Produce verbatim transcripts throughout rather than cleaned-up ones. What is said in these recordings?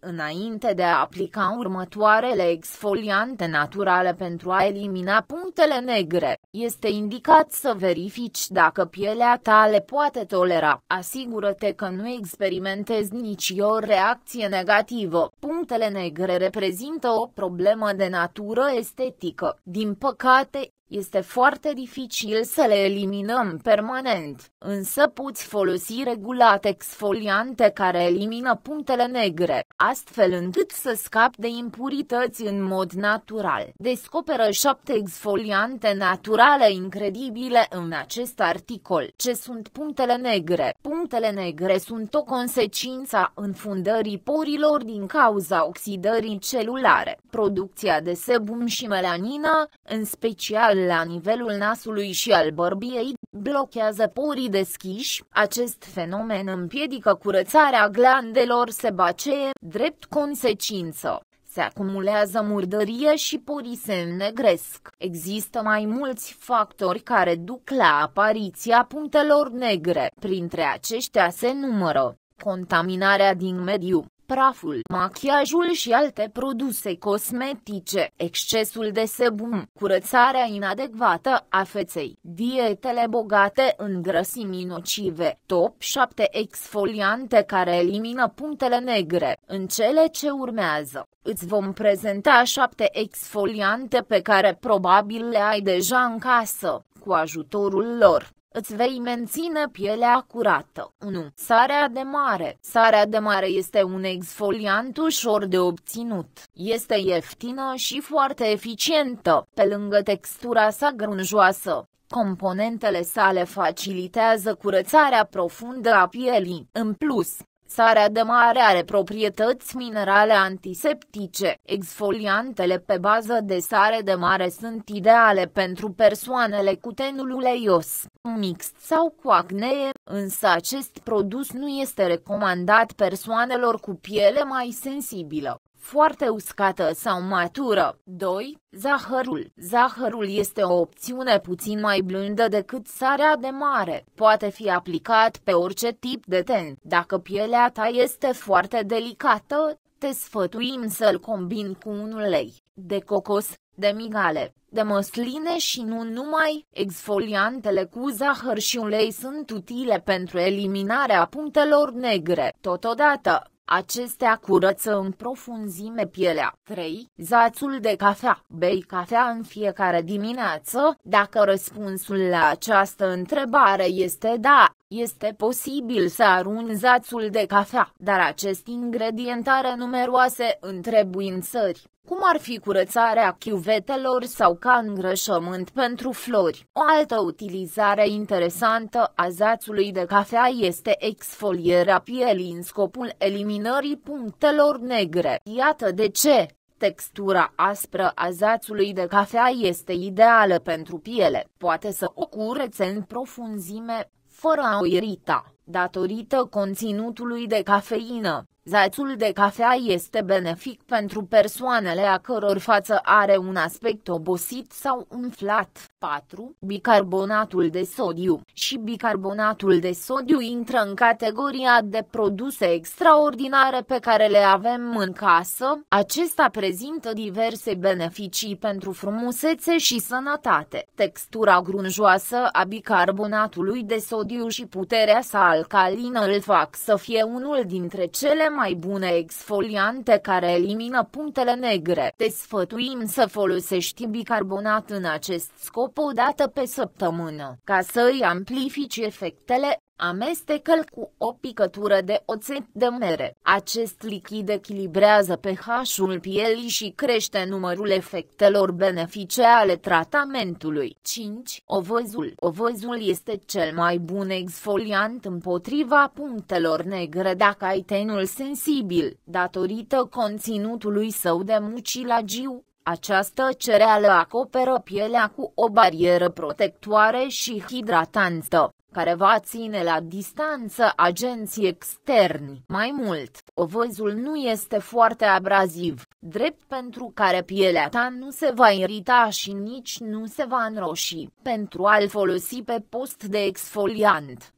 Înainte de a aplica următoarele exfoliante naturale pentru a elimina punctele negre, este indicat să verifici dacă pielea ta le poate tolera. Asigură-te că nu experimentezi nici o reacție negativă. Punctele negre reprezintă o problemă de natură estetică. Din păcate, este foarte dificil să le eliminăm permanent, însă poți folosi regulat exfoliante care elimină punctele negre, astfel încât să scapi de impurități în mod natural. Descoperă șapte exfoliante naturale incredibile în acest articol. Ce sunt punctele negre? Punctele negre sunt o consecință a înfundării porilor din cauza oxidării celulare. Producția de sebum și melanină, în special la nivelul nasului și al bărbiei, blochează porii deschiși. Acest fenomen împiedică curățarea glandelor sebacee. Drept consecință, se acumulează murdărie și porii se înnegresc. Există mai mulți factori care duc la apariția punctelor negre. Printre aceștia se numără contaminarea din mediu, praful, machiajul și alte produse cosmetice, excesul de sebum, curățarea inadecvată a feței, dietele bogate în grăsimi nocive. Top șapte exfoliante care elimină punctele negre. În cele ce urmează, îți vom prezenta șapte exfoliante pe care probabil le ai deja în casă. Cu ajutorul lor îți vei menține pielea curată. unu. Sarea de mare. Sarea de mare este un exfoliant ușor de obținut. Este ieftină și foarte eficientă. Pe lângă textura sa grunjoasă, componentele sale facilitează curățarea profundă a pielii. În plus, sarea de mare are proprietăți minerale antiseptice. Exfoliantele pe bază de sare de mare sunt ideale pentru persoanele cu tenul uleios, mixt sau cu acne, însă acest produs nu este recomandat persoanelor cu piele mai sensibilă, foarte uscată sau matură. doi. Zahărul. Zahărul este o opțiune puțin mai blândă decât sarea de mare. Poate fi aplicat pe orice tip de ten. Dacă pielea ta este foarte delicată, te sfătuim să-l combini cu un ulei de cocos, de migale, de măsline și nu numai. Exfoliantele cu zahăr și ulei sunt utile pentru eliminarea punctelor negre. Totodată, acestea curăță în profunzime pielea. trei. Zațul de cafea. Bei cafea în fiecare dimineață? Dacă răspunsul la această întrebare este da, este posibil să arunci zațul de cafea, dar acest ingredient are numeroase întrebuințări, cum ar fi curățarea chiuvetelor sau ca îngrășământ pentru flori. O altă utilizare interesantă a zațului de cafea este exfolierea pielii în scopul eliminării punctelor negre. Iată de ce textura aspră a zațului de cafea este ideală pentru piele. Poate să o curețe în profunzime, fără a o irita. Datorită conținutului de cafeină, zațul de cafea este benefic pentru persoanele a căror față are un aspect obosit sau umflat. patru. Bicarbonatul de sodiu. Și bicarbonatul de sodiu intră în categoria de produse extraordinare pe care le avem în casă. Acesta prezintă diverse beneficii pentru frumusețe și sănătate. Textura grunjoasă a bicarbonatului de sodiu și puterea sa alcalină îl fac să fie unul dintre cele mai bune exfoliante care elimină punctele negre. Te sfătuim să folosești bicarbonat în acest scop o dată pe săptămână. Ca să îi amplifici efectele, amestecă-l cu o picătură de oțet de mere. Acest lichid echilibrează pH-ul pielii și crește numărul efectelor benefice ale tratamentului. cinci. Ovăzul. Ovăzul este cel mai bun exfoliant împotriva punctelor negre dacă ai tenul sensibil, datorită conținutului său de mucilagiu. Această cereală acoperă pielea cu o barieră protectoare și hidratantă, care va ține la distanță agenții externi. Mai mult, ovăzul nu este foarte abraziv, drept pentru care pielea ta nu se va irita și nici nu se va înroși. Pentru a-l folosi pe post de exfoliant,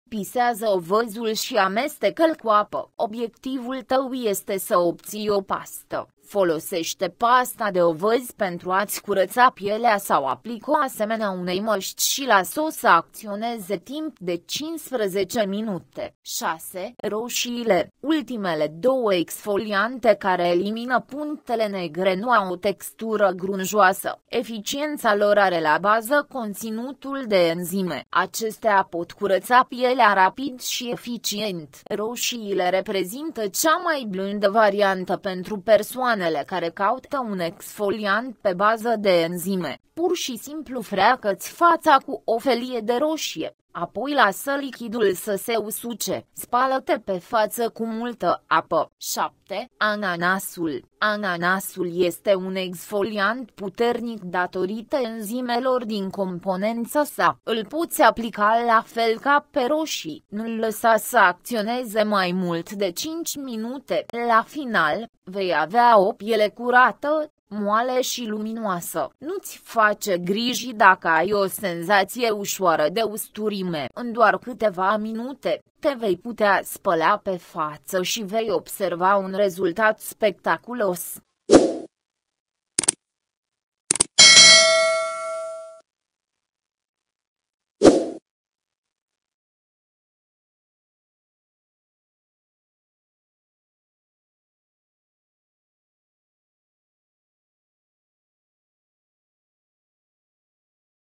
Pisează ovăzul și amestecă-l cu apă. Obiectivul tău este să obții o pastă. Folosește pasta de ovăz pentru a-ți curăța pielea sau aplică-o asemenea unei măști și lasă-o să acționeze timp de cincisprezece minute. șase. Roșiile. Ultimele două exfoliante care elimină punctele negre nu au o textură grunjoasă. Eficiența lor are la bază conținutul de enzime. Acestea pot curăța pielea rapid și eficient. Roșiile reprezintă cea mai blândă variantă pentru persoane care caută un exfoliant pe bază de enzime. Pur și simplu freacă-ți fața cu o felie de roșie, apoi lasă lichidul să se usuce. Spală-te pe față cu multă apă. șapte. Ananasul. Ananasul este un exfoliant puternic datorită enzimelor din componența sa. Îl poți aplica la fel ca pe roșii. Nu-l lăsa să acționeze mai mult de cinci minute. La final, vei avea o piele curată, moale și luminoasă. Nu-ți face griji dacă ai o senzație ușoară de usturime. În doar câteva minute, te vei putea spăla pe față și vei observa un rezultat spectaculos.